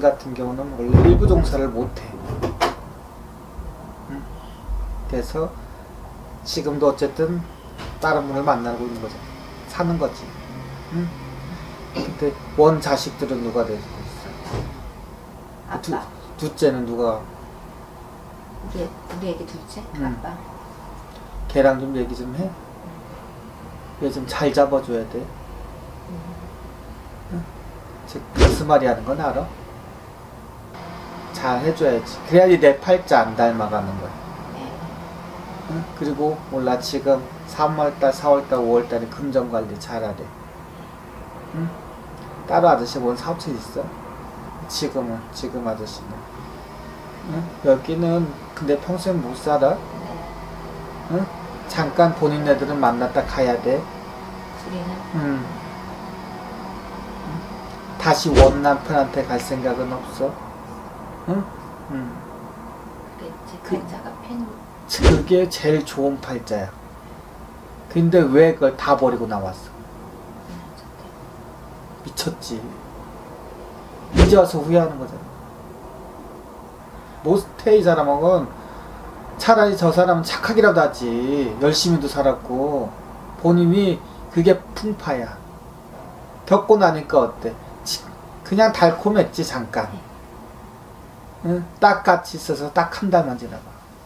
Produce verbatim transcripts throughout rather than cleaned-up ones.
같은 경우는 원래 일부 종사를 못해. 응? 그래서 지금도 어쨌든 다른 분을 만나고 있는 거잖아. 사는 거지. 응? 근데 원 자식들은 누가 되고 있어? 아빠. 두, 둘째는 누가? 우리, 우리 애기 둘째? 응. 아빠. 걔랑 좀 얘기 좀 해? 얘 좀 잘 잡아줘야 돼. 응? 즉 무슨 말이 하는 건 알아? 잘 해줘야지. 그래야지 내 팔자 안 닮아가는 거야. 네. 응? 그리고 몰라 지금 삼월달, 사월달, 오월달에 금전관리 잘하래. 응? 따로 아저씨 뭔 사업체 있어? 지금은 지금 아저씨는. 응? 여기는 근데 평생 못 살아. 응? 잠깐 본인네들은 만났다 가야 돼. 둘이는? 응. 응? 다시 원 남편한테 갈 생각은 없어. 응? 응. 그랬지. 그- 팔자가 편. 그게 제일 좋은 팔자야. 근데 왜 그걸 다 버리고 나왔어? 미쳤지. 이제 와서 후회하는 거잖아. 못해 이 사람은. 차라리 저 사람은 착하기라도 하지. 열심히도 살았고 본인이 그게 풍파야. 겪고 나니까 어때? 그냥 달콤했지 잠깐. 응? 딱 같이 있어서 딱 한 달만 지나가.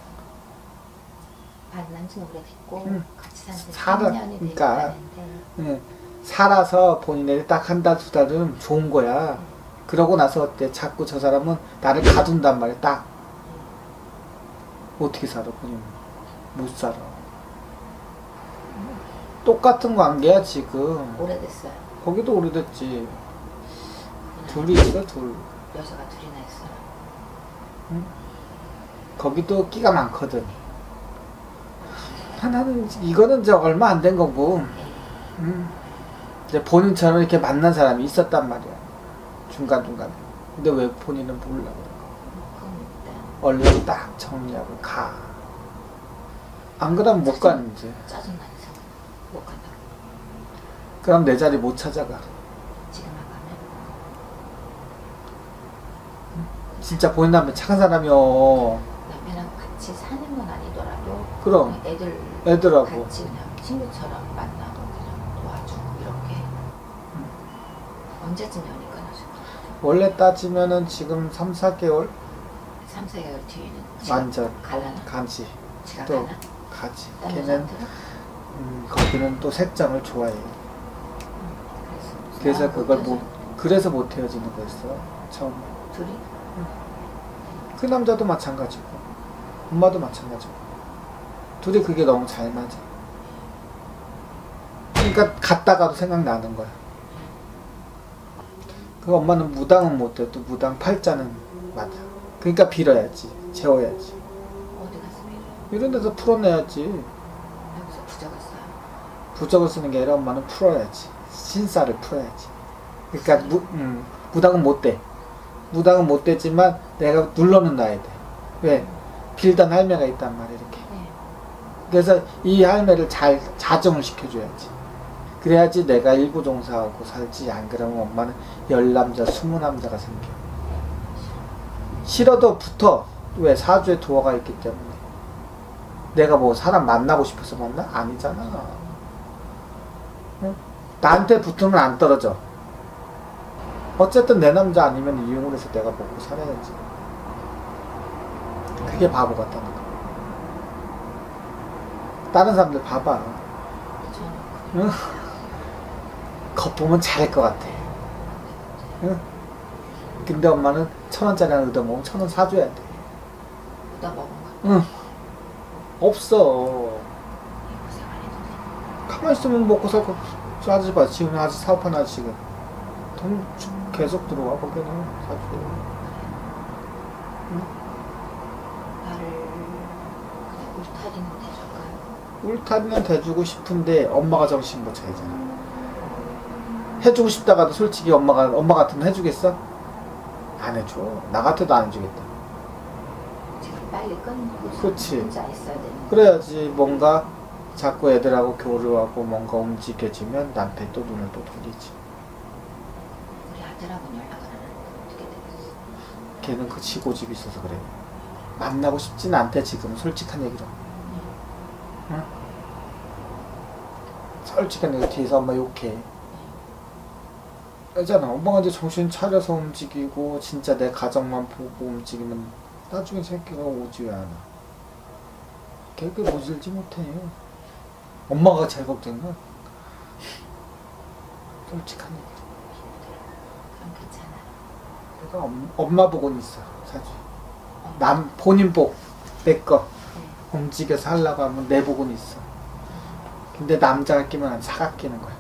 만난 지는 오래됐고 응. 같이 산 지 살아. 삼 년이 그러니까. 됐다는데 응. 살아서 본인이 딱 한 달, 두 달은 좋은 거야. 그러고 나서 어때? 자꾸 저 사람은 나를 가둔단 말이야. 딱. 어떻게 살아 본인? 못 살아. 똑같은 관계야 지금. 오래됐어요. 거기도 오래됐지. 둘이 있어 둘. 여자가 둘이나 있어요. 응? 거기도 끼가 많거든. 하나는 이거는 이제 얼마 안 된 거고. 응? 이제 본인처럼 이렇게 만난 사람이 있었단 말이야. 중간 중간에. 근데 왜 본인은 몰라 그래? 얼른 딱 정리하고 가. 안 그러면 못 가는 이제. 짜증나는 상황. 못 간다고. 그럼 내 자리 못 찾아가. 지금 안 가면 진짜 본인 남편 착한 사람이요. 남편하고 같이 사는 건 아니더라도 그럼 애들 애들하고 같이 그냥 친구처럼 만나고 그냥 도와주고 이렇게 언제쯤 연이 끊어질 것 같아요? 원래 따지면은 지금 삼, 사 개월 삼, 사 개월 뒤에는 지금 완전 갈라나? 가지. 지가 또 가나? 가지. 다른 걔는 사람들은? 음, 거기는 또 색장을 좋아해. 그래서, 그래서 아, 그걸 못해서. 못 그래서 못 헤어지는 거였어 처음에. 둘이? 그 남자도 마찬가지고 엄마도 마찬가지고 둘이 그게 너무 잘 맞아. 그러니까 갔다가도 생각나는 거야. 그 엄마는 무당은 못해. 또 무당 팔자는 맞아. 그러니까 빌어야지. 재워야지. 어디 가서 밀어요? 이런 데서 풀어내야지. 여기서 부적을 써요. 부적을 쓰는 게 아니라 엄마는 풀어야지. 신사를 풀어야지. 그러니까 무, 음, 무당은 못 돼. 무당은 못 되지만 내가 눌러는 놔야 돼. 왜? 빌던 할매가 있단 말이야 이렇게. 네. 그래서 이 할매를 잘 자정을 시켜줘야지. 그래야지 내가 일부종사하고 살지. 안 그러면 엄마는 열 남자 스무 남자가 생겨. 싫어도 붙어. 왜? 사주에 도화가 있기 때문에. 내가 뭐 사람 만나고 싶어서 만나? 아니잖아. 응? 나한테 붙으면 안 떨어져. 어쨌든 내 남자 아니면 이용을 해서 내가 먹고 살아야지. 그게 바보 같다는 거. 다른 사람들 봐봐. 저는 응? 겉보면 잘할 것 같아. 응? 근데 엄마는 천 원짜리 하나 얻어먹으면 천 원 사줘야 돼. 나 먹은 거. 응. 없어. 이거 생활해도 가만히 있으면 먹고 살고. 저 아저씨 봐. 지금 아직 사업하는 아저씨가. 돈 계속 들어와. 거기는 사주고. 응? 나를 그냥 울타리는 대줄까요? 울타리는 대주고 싶은데 엄마가 정신 못 차리잖아. 해주고 싶다가도 솔직히 엄마가 엄마 같으면 해주겠어? 안 해줘. 나 같아도 안 해주겠다. 지금 빨리 끊고 그치. 혼자 있어야 되는. 그래야지 뭔가 자꾸 애들하고 교류하고 뭔가 움직여지면 남편이 또 눈을 또 돌리지. 우리 아들하고는 연락을 안 하는데 어떻게 되겠어? 걔는 그 지고집이 있어서 그래. 만나고 싶진 않대 지금 솔직한 얘기로. 응? 솔직한 얘기 뒤에서 엄마 욕해. 그잖아. 엄마가 이제 정신 차려서 움직이고 진짜 내 가정만 보고 움직이면 나중에 새끼가 오지 왜 않아. 걔그 모질지 못해. 엄마가 제일 걱정이야. 솔직한 얘기. 그럼 괜찮아. 내가 엄, 엄마 보고는 있어 사주. 남 본인 복 내 거 네. 움직여 살라고 하면 내 복은 있어. 근데 남자가 끼면 사가 끼는 거야.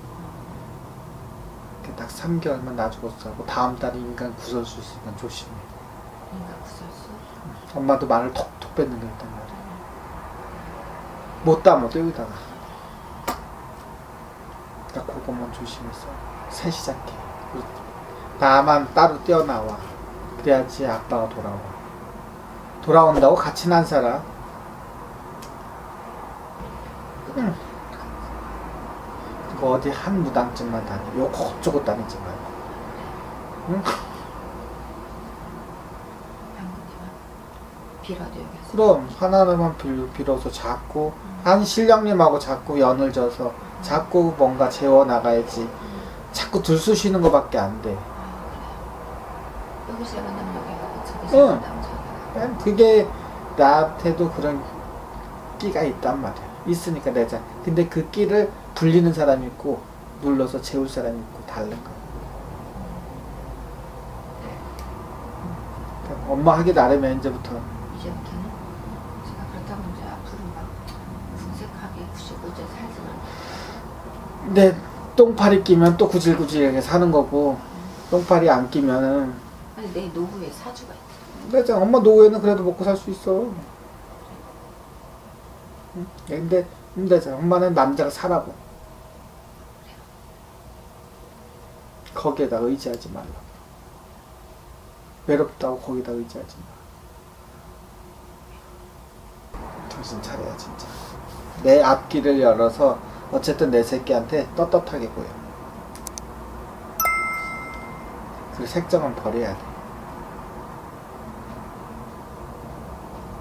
딱 삼 개월만 놔주고 싸고 다음 달에 인간 구설수 있으면 조심해. 인간 구설수? 엄마도 말을 톡톡 뱉는 게 있단 말이야. 못 담아 여기다가. 나 그것만 조심했어. 새 시작해. 나만 따로 뛰어나와. 그래야지 아빠가 돌아와. 돌아온다고 같이 난 살아. 응. 그 어디 한 무당집만 다녀. 요 그쪽으로 다니지 말고. 응? 장모님은 빌어도 여기서. 그럼 하나만 빌, 빌어서 자꾸 한 신령님하고 자꾸 연을 져서 자꾸 뭔가 재워나가야지. 자꾸 들쑤시는 거밖에 안 돼. 아, 그래요. 여기서 만나면 여기 가고 저기서 응. 만나면 저기 가고. 그게 나한테도 그런 끼가 있단 말이야. 있으니까 내자. 근데 그 끼를 불리는 사람이 있고 눌러서 재울 사람이 있고 다른 거야. 그러니까 엄마 하기 나름에 이제부터. 이제부터는 제가 그렇다고 이제 앞으로 막 궁색하게 구시고 이제 살지는. 근데 똥파리 끼면 또 구질구질하게 사는 거고 똥파리 안 끼면은 아니 내 노후에 사주가 있어. 내자. 엄마 노후에는 그래도 먹고 살 수 있어. 응? 근데 힘들잖아. 엄마는 남자가 사라고. 거기에다 의지하지 말라고. 외롭다고 거기다 의지하지 마. 정신 차려야 진짜. 내 앞길을 열어서 어쨌든 내 새끼한테 떳떳하게 보여. 그 색정은 버려야 돼.